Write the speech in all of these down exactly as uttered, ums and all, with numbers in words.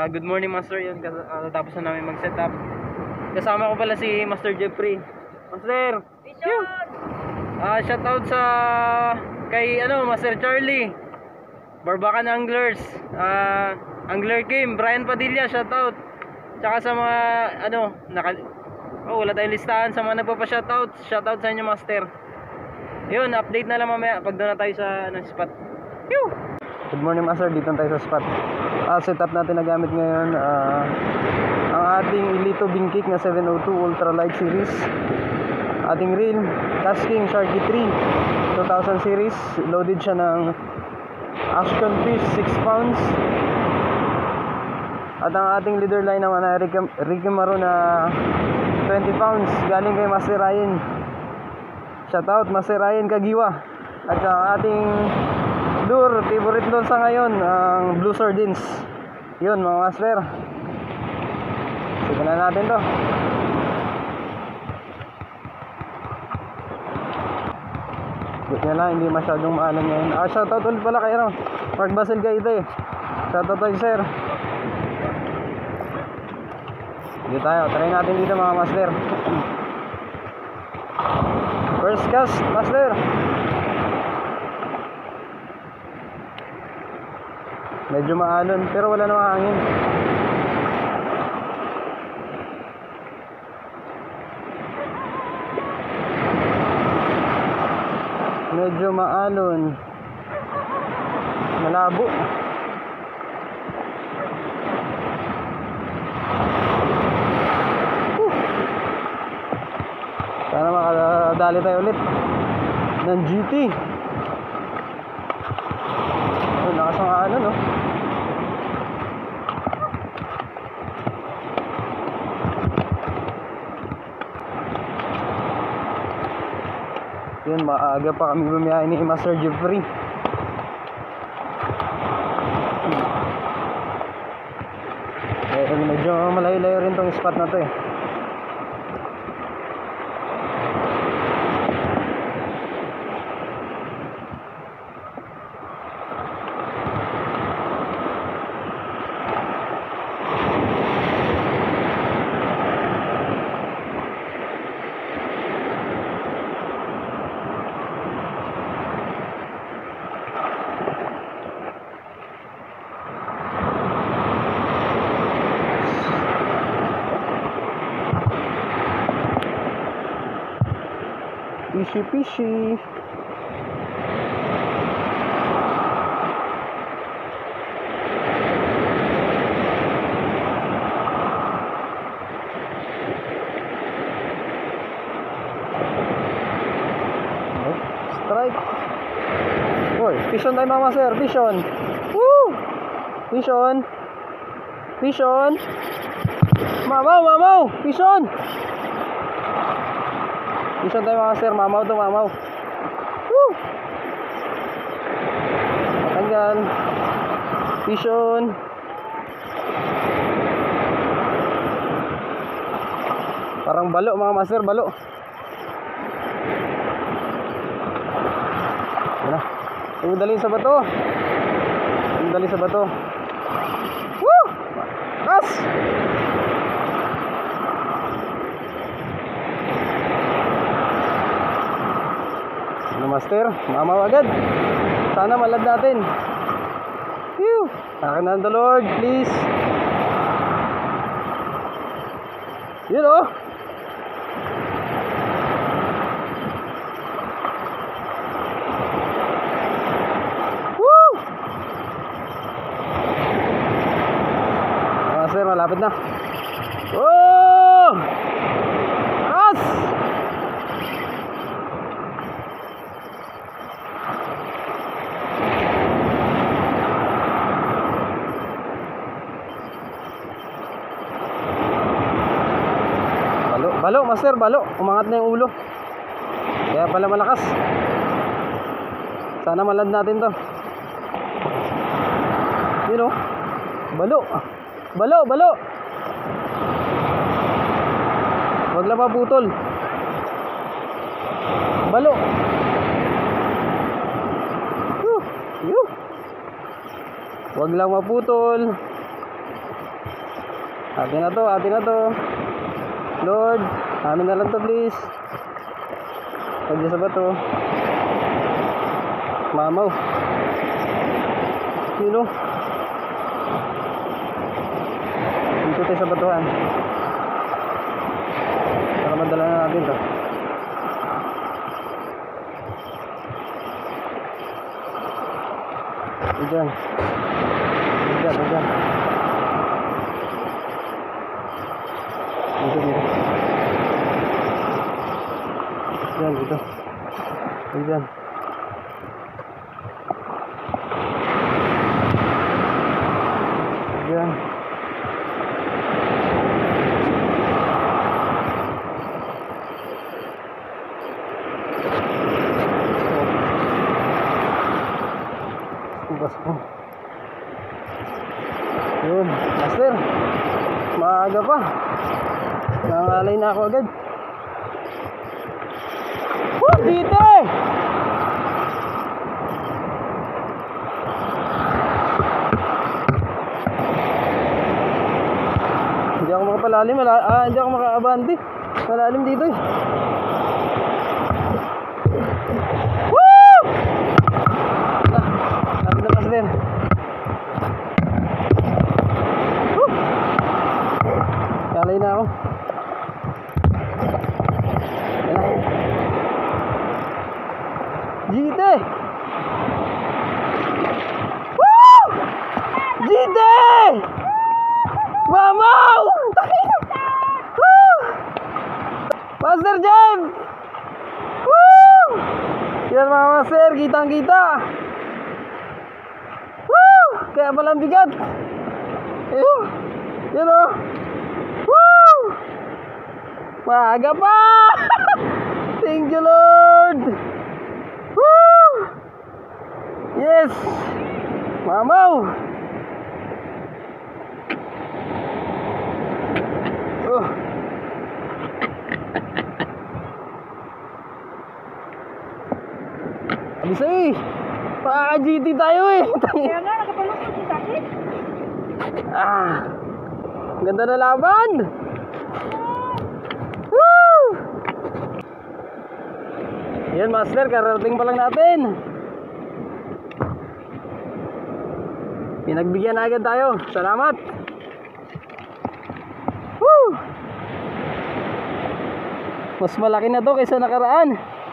good morning Master, yun uh, tapos na namin mag setup. Kasama ko pala si Master Jeffrey. Master, uh, shout out sa kay ano Master Charlie, Barbacan Anglers, uh, Angler Kim, Brian Padilla, shout out. Tsaka sa mga ano naka, oh, wala tayong listahan sa mga nagpapa-shoutout. Shoutout sa inyo Master. Yun, update na lang mamaya pag doon na tayo sa ano, spot. Yoo! Good morning Master, dito tayo sa spot. Ah, setup natin na gamit ngayon uh, ang ating Elito Bingkik na seven oh two Ultralight Series. Ating reel, Tasking Sharky three two thousand series. Loaded siya ng Ashton Fish six pounds. At ang ating leader line naman ay Ricky, Ricky Maro na twenty pounds. Galing kay Master Ryan. Shoutout Master Ryan Kagiwa. At ang ating lure, favorite doon sa ngayon, ang Blue Sardines. Yun mga Master. Sige na natin to. Good na lang, hindi masyadong maalam ngayon. Ah, shoutout ulit pala kay ano, Mark Basel kayo ito eh. Shoutout tayo sir. Dito tayo, try natin dito mga Master. First cast, Master. Medyo maalon, pero wala namang hangin. Medyo maalon. Malabo. Uh. Sana makadali tayo ulit ng G T. Oh, nakasang ano no. Yun, maaga pa kami bumiyahe ni Master Jeffrey. Eh, medyo malayo-layo rin tong spot na to eh. Fishy fishy. Strike. Oy, fish on tayo mga sir, fish on. Woo! Fish on. Fish on. Mamaw, mamaw, fish on. Mission tayo mga sir, mamaw to mamaw. Woo! Matanggal. Mission. Parang balo mga master, balo. Yan na. Umudali sa bato. Umudali sa bato. Woo! Kas! Master, mamaw agad. Sana malad natin. Phew! Akin na the Lord, please. Yun oh. Woo! Master, malapit na. Oh! As! Balo, master, balo. Umangat na yung ulo. Kaya pala malakas. Sana malad natin to. Yun o. Balo. Balo, balo. Huwag lang maputol. Balo. Yuh, yuh. Huwag lang maputol. Atin na to, atin na to. Lord, amin na lang to please. Huwag niya sa bato. Mamaw. Yun o. Dito tayo sa batuhan. Para madala na natin to. Diyan. Diyan, diyan. Dito, dito. Diyan, dito. Diyan. Diyan. Basko. Yun, master. Maaga pa. Nangalay na ako agad. Woo, dito! Hindi ako makapalalim, mala ah, hindi ako makaabandi. Malalim dito eh. Woo! Ah, lapit na master. Woo! Kalay na ako. Jite! Woo! Jite! Mamaw! Woo! Master Jeff! Woo! Yan mga master, kitang kita. Woo! Kaya palang bigat. Ayun. Yan o. Woo! Maaga pa! Thank you Lord! Woo! Yes! Mamaw! Oh. Abis eh! Paka-G T tayo eh! Kaya nga, nakapalukot si Sakit. Ah! Ganda na laban! Woo! Yan master, kararating pa lang natin. Pinagbigyan na agad tayo. Salamat. Woo! Mas malaki na to kaysa nakaraan.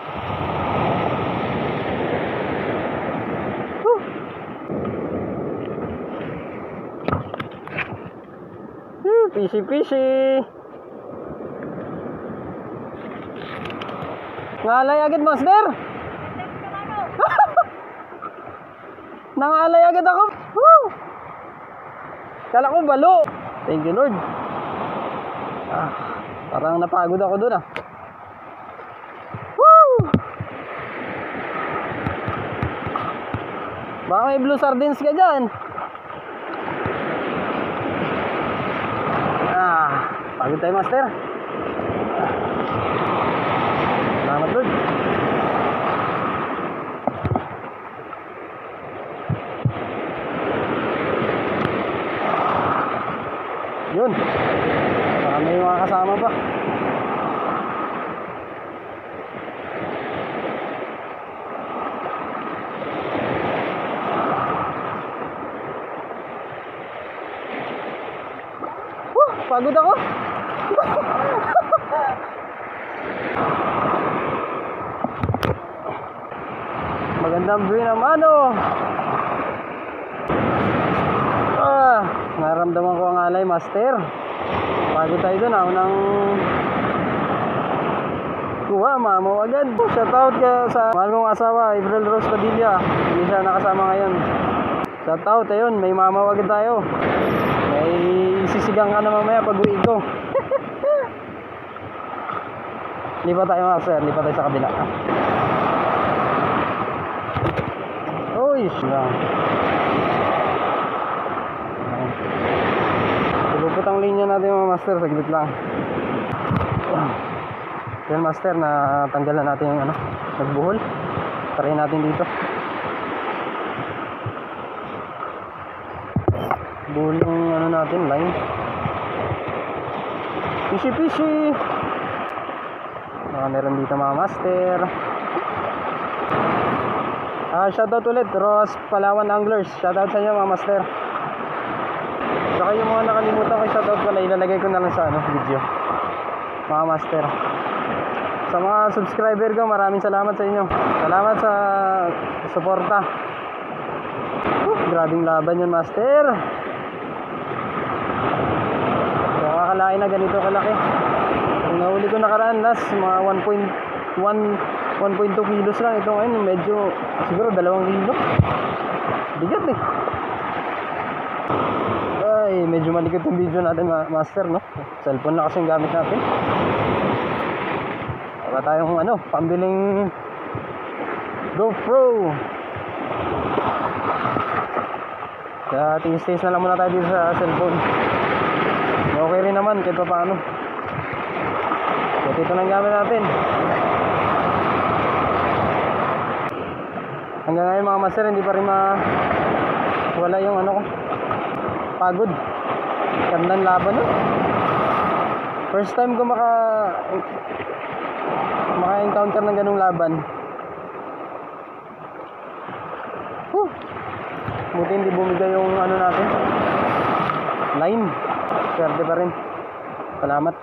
Woo! Hmm, fishy fishy. Ngalay agad master. Nangalay agad ako. Woo! Kala ko balo. Thank you Lord. Ah, parang napagod ako dun ah. Woo! Baka may blue sardines ka dyan. Ah, pagod tayo master. Salamat Lord. Yun. Baka may mga kasama pa. Woo, pagod ako. Magandang view naman oh. Ah, naramdaman ko ang alay master. Pagod tayo doon ah, unang kuha, mamaw agad. Shout out ka sa mahal kong asawa, April Rose Padilla. Hindi siya nakasama ngayon. Shout out, ayun, may mamaw agad tayo. May sisigang ka na mamaya pag uwi ko. Lipa tayo master, lipa tayo sa kabila. Uy, lang. Lupot ang linya natin mga master, saglit lang. Yan master, na tanggalan natin yung ano, nagbuhol. Try natin dito. Buhol yung ano natin, line. Fishy fishy. Ah, meron dito mga master. Ah, shoutout ulit, Ross Palawan Anglers. Shoutout sa inyo mga master. Saka yung mga nakalimutan ko shoutout pala, ilalagay ko na lang sa ano, video. Mga master. Sa mga subscriber ko, maraming salamat sa inyo. Salamat sa suporta. Uh, grabing laban yun, master. So, kakalain na ganito kalaki. Kung nahuli ko nakaraan, last mga one point one, one point two kilos lang. Ito ngayon, medyo, siguro dalawang kilo. Bigat eh. Ay, medyo malikot yung video natin, master, no? Cellphone na kasi yung gamit natin. Wala tayong ano, pambiling GoPro. Kaya tingis-tingis na lang muna tayo dito sa cellphone. Okay rin naman kahit pa paano. Kaya ito lang gamit natin. Hanggang ngayon mga master, hindi pa rin ma wala yung ano ko, pagod. Gandang laban, no? First time ko maka maka-encounter ng ganung laban. Huh. Buti hindi bumigay yung ano natin, line. Swerte pa rin. Salamat.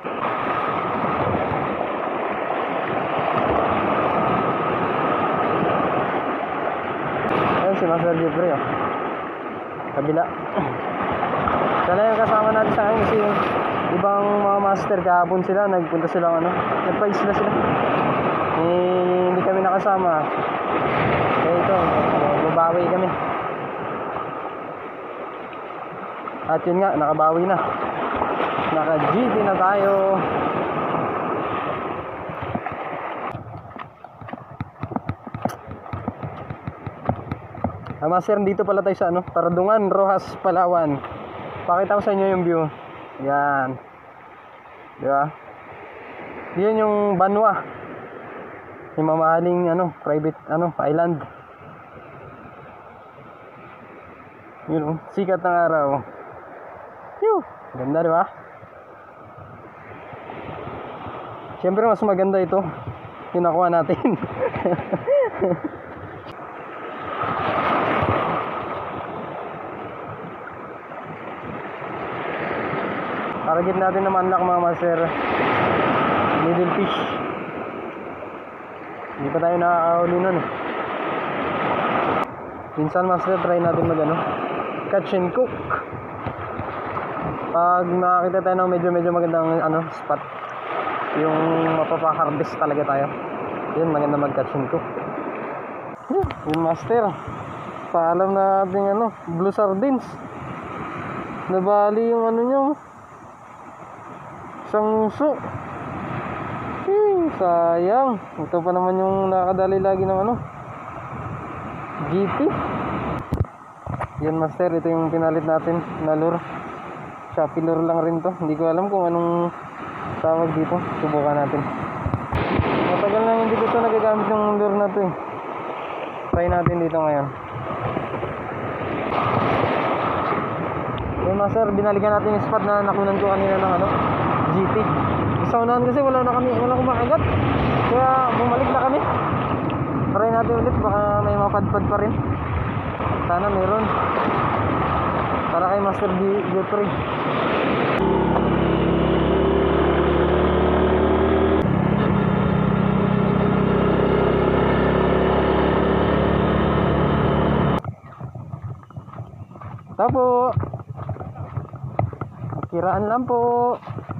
Ayun si Master Jeffrey, oh. Kabila. Sana yung kasama natin sa akin kasi yung ibang mga master kahapon sila, nagpunta sila ano, nagpa-isla sila. Eh, hindi kami nakasama. Kaya ito, babawi kami. At yun nga, nakabawi na. Naka-G T na tayo. Ah, master, dito pala tayo sa ano, Taradungan, Rojas, Palawan. Pakita ko sa inyo yung view. Yan. Di ba? Yan yung Banwa. Yung mamahaling ano, private ano, island. Yun, oh, sikat ng araw. Yuh, ganda, di ba? Siyempre mas maganda ito yung nakuha natin. Target natin naman na mga master, middle fish. Hindi pa tayo nakakahuli nun eh. Minsan master, try natin mag ano, catch and cook. Pag nakakita tayo ng medyo medyo magandang ano, spot, yung mapapa-harvest talaga tayo, yun maganda mag catch and cook. Yun master, paalam na natin ano, blue sardines. Nabali yung ano nyo, sangso. Hmm, sayang. Ito pa naman yung nakadali lagi ng ano, G T. Yan master, ito yung pinalit natin na lure. Shopee lure lang rin to. Hindi ko alam kung anong tawag dito. Subukan natin. Matagal na hindi ko ito nagagamit yung lure na to eh. Try natin dito ngayon. Yan master, binalikan natin yung spot na nakunan ko kanina ng ano, G T. Sa unahan kasi wala na kami, wala kumakagat. Kaya bumalik na kami. Try natin ulit, baka may mapadpad pa rin. Sana meron. Para kay Master Jeffrey. Tapo. Kiraan lang po.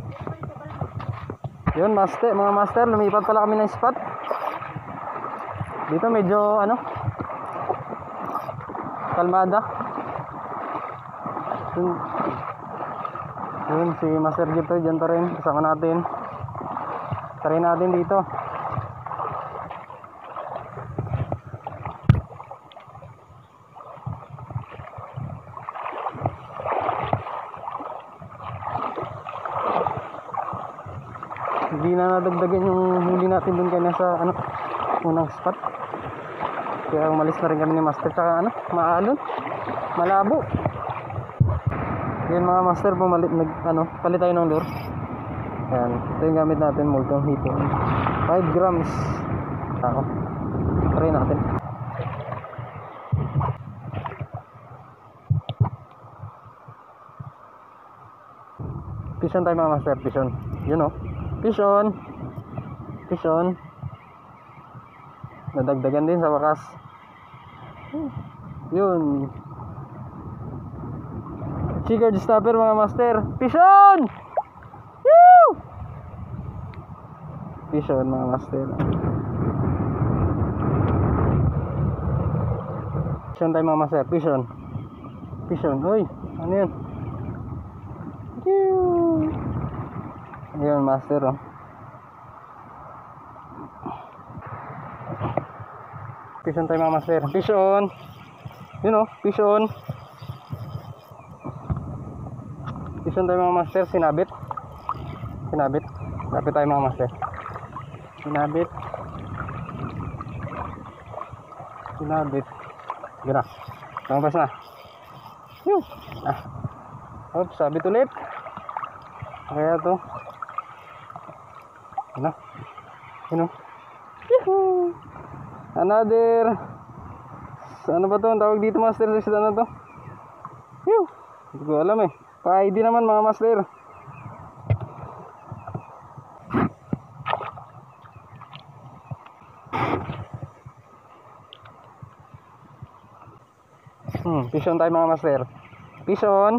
Yun master, mga master, lumipat pala kami ng spot. Dito medyo ano, kalmada. Yun, yun si Master Jeffrey dyan pa rin, kasama natin. Try natin dito. Hindi na nadagdagan yung huli natin dun kaya nasa ano, unang spot. Kaya umalis na rin kami ni Master. Tsaka ano, maalon, malabo. Yan mga master, pumalit, nag, ano, palit tayo ng lure. Yan. Ito yung gamit natin, Molten Heating. five grams. Ako. Try natin. Fishon tayo mga master. Fishon. Yun o. Fishon. Fishon. Nadagdagan din sa wakas. Yun. Chigard stopper mga master. Fishon! Woo! Fishon mga master. Fishon tayo mga master. Fishon. Fishon. Uy, ano yun? Ayun master oh. Fishon tayo mga master. Fishon. Yun oh, fishon. Fishon tayo mga master. Sinabit. Sinabit. Lapit tayo mga master. Sinabit. Sinabit. Gina. Tumabas na. Yun. Ah. Oops, sabit ulit. Kaya to. Ano? Ano? Yuhuu! Another. Ano ba to? Ang tawag dito master sa isda na to? Yuh! Hindi ko alam eh. Pa-I D naman mga master. Hmm, fishon tayo mga master. Fishon.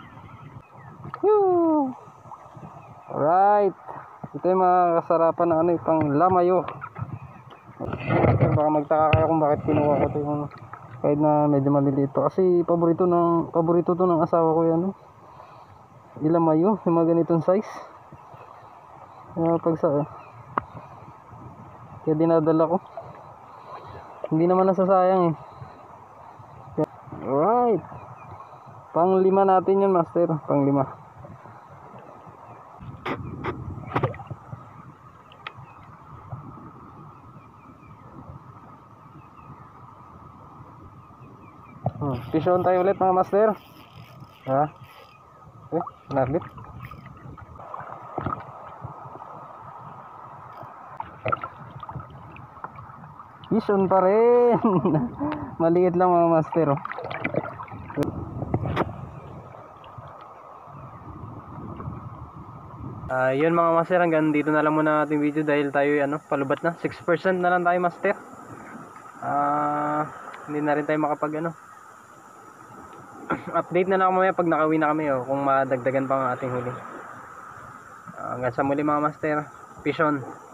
Yuh! Alright. Ito yung mga kasarapan na ano, pang lamayo. Baka magtaka kayo kung bakit kinuha ko ito yung kahit na medyo maliliit to. Kasi paborito ng paborito to ng asawa ko yan. Ilamayo, yung mga ganitong size. Uh, pag sa kaya dinadala ko. Hindi naman nasasayang eh. Alright. Pang lima natin yun master. Pang lima. Hmm, fishon tayo ulit mga master. Ha? Eh, nabit. Fishon pa rin. Maliit lang mga master. Oh. Uh, yun mga master, hanggang dito na lang muna ating video dahil tayo ano, palubat na. six percent na lang tayo master. Ah, uh, hindi na rin tayo makapag ano. Update na lang mamaya pag nakauwi na kami oh, kung madagdagan pa ang ating huli. Uh, hanggang sa muli mga master. Fishon.